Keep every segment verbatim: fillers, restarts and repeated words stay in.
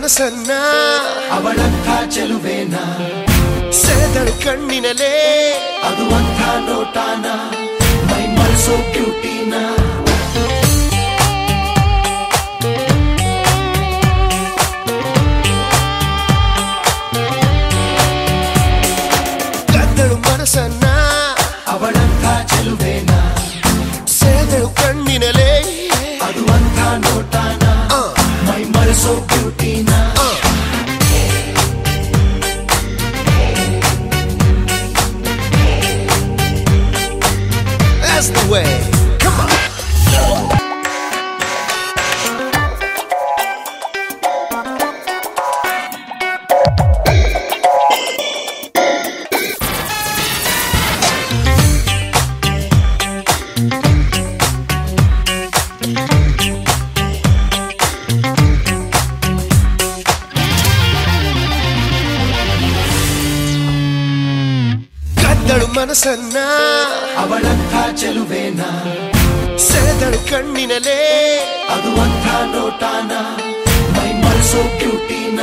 ಮನಸನ್ನ ಅವಳಂಥ ಚೆಲುವೇನ ಸೆಳೆದಳು ಕಣ್ಣಿನಲೇ ಅದು ಅಂಥ ನೋಟಾನ ಮೈ ಮರೆಸೋ ಬ್ಯೂಟಿನ ಕದ್ದಳು ಮನಸನ್ನ ಅವಳಂಥ ಚೆಲುವೇನ ಸೆಳೆದಳು ಕಣ್ಣಿನಲೇ ಅದು ಅಂಥ ನೋಟಾನ ಮೈ ಮರೆಸೋ ಬ್ಯೂಟಿನ That's the way. Come on. ಕದ್ದಳು ಮನಸನ್ನ ಅವಳಂಥ ಚೆಲುವೇನ ಸೆಳೆದಳು ಕಣ್ಣಿನಲೇ ಅದು ಅಂಥ ನೋಟಾನ ಮೈ ಮರೆಸೋ ಬ್ಯೂಟಿನ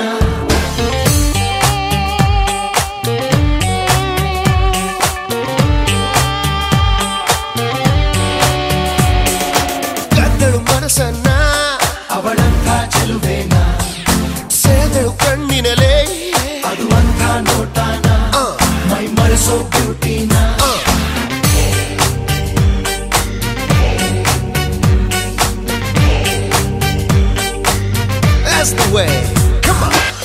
ಕದ್ದಳು ಮನಸನ್ನ ಅವಳಂಥ ಚೆಲುವೇನ ಸೆಳೆದಳು ಕಣ್ಣಿನಲೇ ಅದು ಅಂಥ ನೋಟಾನ ಮೈ ಮರೆಸೋ ಬ್ಯೂಟಿನ That's the way. Come on.